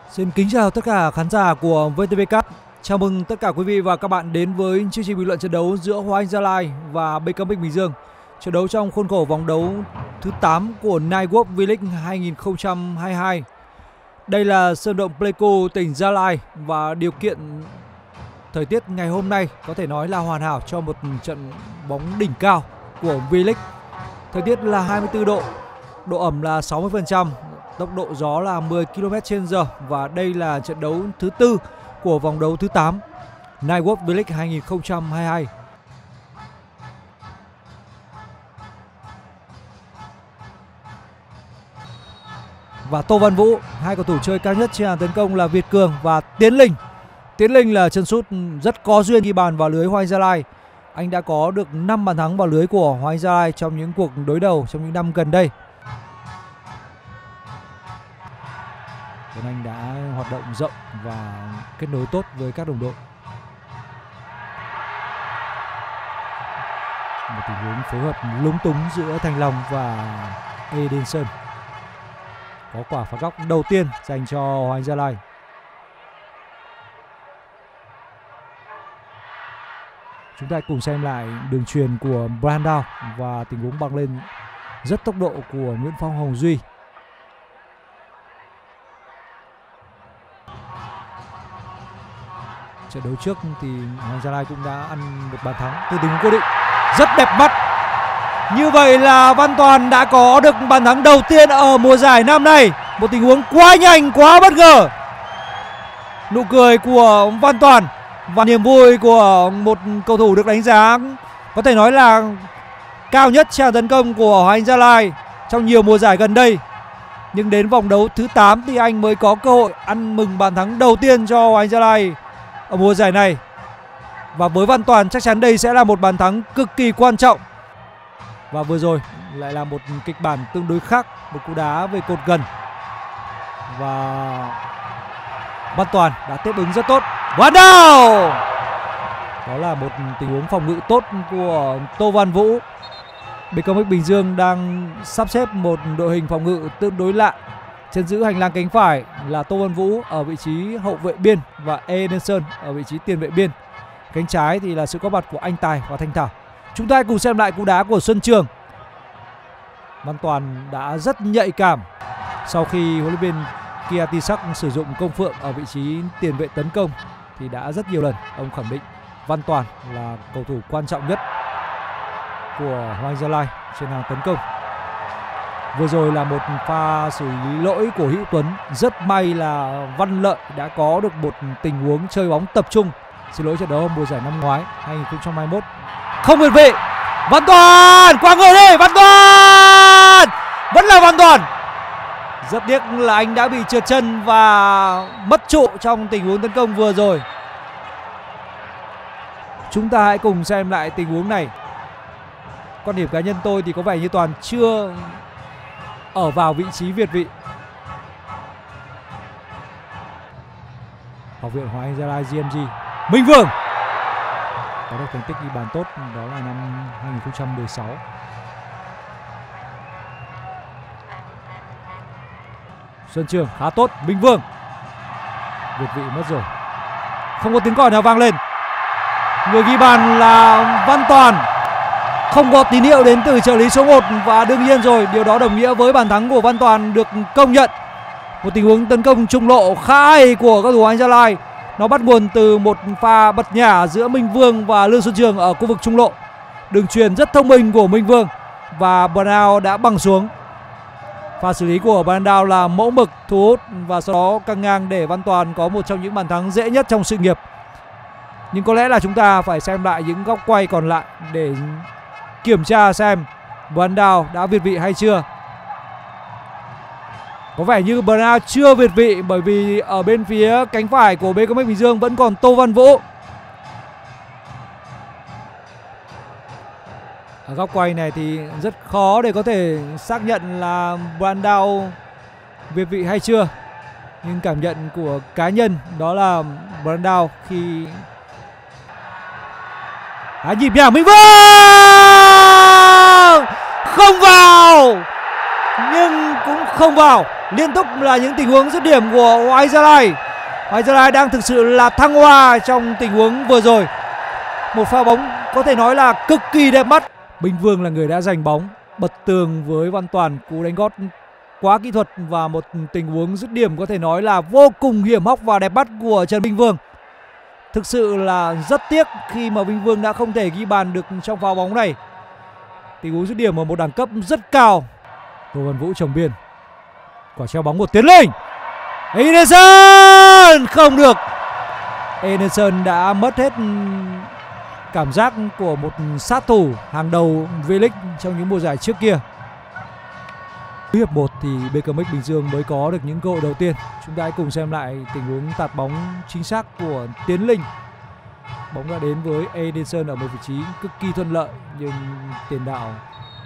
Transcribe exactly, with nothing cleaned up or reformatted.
Xin kính chào tất cả khán giả của vê tê vê Cup. Chào mừng tất cả quý vị và các bạn đến với chương trình bình luận trận đấu giữa Hoàng Anh Gia Lai và bê ca em ích Bình Dương. Trận đấu trong khuôn khổ vòng đấu thứ tám của Nightwalk V-League hai không hai hai. Đây là sân vận động Pleiku, tỉnh Gia Lai và điều kiện thời tiết ngày hôm nay có thể nói là hoàn hảo cho một trận bóng đỉnh cao của V-League. Thời tiết là hai mươi tư độ, độ ẩm là sáu mươi phần trăm. Tốc độ gió là mười ki lô mét trên giờ và đây là trận đấu thứ tư của vòng đấu thứ tám Nightwalk V-League hai không hai hai. Và Tô Văn Vũ, hai cầu thủ chơi cao nhất trên hàng tấn công là Việt Cường và Tiến Linh. Tiến Linh là chân sút rất có duyên ghi bàn vào lưới Hoàng Anh Gia Lai. Anh đã có được năm bàn thắng vào lưới của Hoàng Anh Gia Lai trong những cuộc đối đầu trong những năm gần đây. Tuấn Anh đã hoạt động rộng và kết nối tốt với các đồng đội. Một tình huống phối hợp lúng túng giữa Thành Long và Edinson. Có quả phạt góc đầu tiên dành cho Hoàng Anh Gia Lai. Chúng ta cùng xem lại đường chuyền của Brandao và tình huống băng lên rất tốc độ của Nguyễn Phong Hồng Duy. Trận đấu trước thì Hoàng Anh Gia Lai cũng đã ăn một bàn thắng từ tình huống cố định rất đẹp mắt. Như vậy là Văn Toàn đã có được bàn thắng đầu tiên ở mùa giải năm nay. Một tình huống quá nhanh, quá bất ngờ. Nụ cười của Văn Toàn và niềm vui của một cầu thủ được đánh giá có thể nói là cao nhất trên tấn công của Hoàng Anh Gia Lai trong nhiều mùa giải gần đây. Nhưng đến vòng đấu thứ tám thì anh mới có cơ hội ăn mừng bàn thắng đầu tiên cho Hoàng Anh Gia Lai ở mùa giải này. Và với Văn Toàn chắc chắn đây sẽ là một bàn thắng cực kỳ quan trọng. Và vừa rồi lại là một kịch bản tương đối khác, một cú đá về cột gần. Và Văn Toàn đã tiếp ứng rất tốt. Brandao! Đó là một tình huống phòng ngự tốt của Tô Văn Vũ. bê ca em ích Bình Dương đang sắp xếp một đội hình phòng ngự tương đối lạ. Chân giữ hành lang cánh phải là Tô Văn Vũ ở vị trí hậu vệ biên và Edinson ở vị trí tiền vệ biên. Cánh trái thì là sự có mặt của Anh Tài và Thanh Thảo. Chúng ta cùng xem lại cú đá của Xuân Trường. Văn Toàn đã rất nhạy cảm sau khi huấn luyện viên Kiatisak sử dụng Công Phượng ở vị trí tiền vệ tấn công thì đã rất nhiều lần ông khẳng định Văn Toàn là cầu thủ quan trọng nhất của Hoàng Anh Gia Lai trên hàng tấn công. Vừa rồi là một pha xử lý lỗi của Hữu Tuấn. Rất may là Văn Lợi đã có được một tình huống chơi bóng tập trung. Xin lỗi trận đấu mùa giải năm ngoái hai không hai mốt. Không việt vị. Văn Toàn qua người đi. Văn Toàn vẫn là Văn Toàn. Rất tiếc là anh đã bị trượt chân và mất trụ trong tình huống tấn công vừa rồi. Chúng ta hãy cùng xem lại tình huống này. Quan điểm cá nhân tôi thì có vẻ như Toàn chưa ở vào vị trí việt vị. Học viện Hoàng Anh Gia Lai giê em giê. Minh Vương có được thành tích ghi bàn tốt, đó là năm hai không một sáu. Xuân Trường khá tốt. Minh Vương việt vị mất rồi. Không có tiếng còi nào vang lên. Người ghi bàn là Văn Toàn. Không có tín hiệu đến từ trợ lý số một và đương nhiên rồi, điều đó đồng nghĩa với bàn thắng của Văn Toàn được công nhận. Một tình huống tấn công trung lộ khá hay của các thủ Hoàng Anh Gia Lai. Nó bắt nguồn từ một pha bật nhả giữa Minh Vương và Lương Xuân Trường ở khu vực trung lộ. Đường chuyền rất thông minh của Minh Vương và Brandao đã băng xuống. Pha xử lý của Brandao là mẫu mực, thu hút và sau đó căng ngang để Văn Toàn có một trong những bàn thắng dễ nhất trong sự nghiệp. Nhưng có lẽ là chúng ta phải xem lại những góc quay còn lại để kiểm tra xem Brandao đã việt vị hay chưa. Có vẻ như Brandao chưa việt vị bởi vì ở bên phía cánh phải của bê ca em ích Bình Dương vẫn còn Tô Văn Vũ. Ở góc quay này thì rất khó để có thể xác nhận là Brandao việt vị hay chưa. Nhưng cảm nhận của cá nhân đó là Brandao khi à, nhịp nhàng Minh Vương không vào nhưng cũng không vào. Liên tục là những tình huống dứt điểm của Oai Gia Lai. Oai Gia Lai đang thực sự là thăng hoa trong tình huống vừa rồi. Một pha bóng có thể nói là cực kỳ đẹp mắt. Minh Vương là người đã giành bóng, bật tường với Văn Toàn, cú đánh gót quá kỹ thuật và một tình huống dứt điểm có thể nói là vô cùng hiểm hóc và đẹp mắt của Trần Minh Vương. Thực sự là rất tiếc khi mà Minh Vương đã không thể ghi bàn được trong pha bóng này. Tình huống dứt điểm ở một đẳng cấp rất cao. Tô Văn Vũ trồng biên, quả treo bóng của Tiến Linh. Ederson không được. Ederson đã mất hết cảm giác của một sát thủ hàng đầu V-League trong những mùa giải trước kia. Hiệp một thì bê ca em ích Bình Dương mới có được những cơ hội đầu tiên. Chúng ta hãy cùng xem lại tình huống tạt bóng chính xác của Tiến Linh. Bóng đã đến với Ederson ở một vị trí cực kỳ thuận lợi nhưng tiền đạo